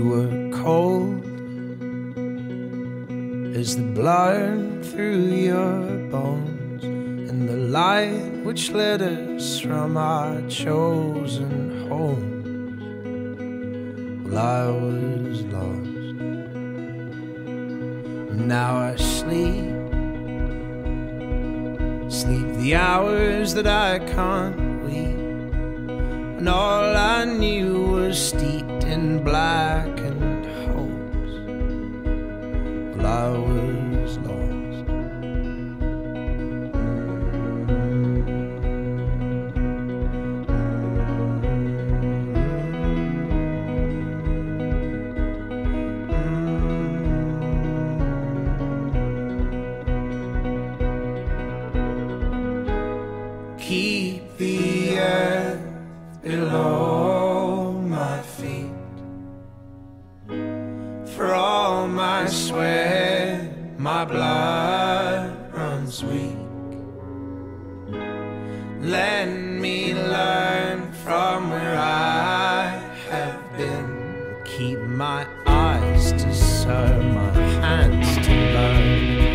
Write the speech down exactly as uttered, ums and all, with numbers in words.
were cold as the blood through your bones, and the light which led us from our chosen home. Well, I was lost, now I sleep, sleep the hours that I can't weep, and all I knew was steeped in blackened hopes. Well, I was lost. Keep the earth below my feet, for all my sweat, my blood runs weak. Let me learn from where I have been. Keep my eyes to serve, my hands to learn.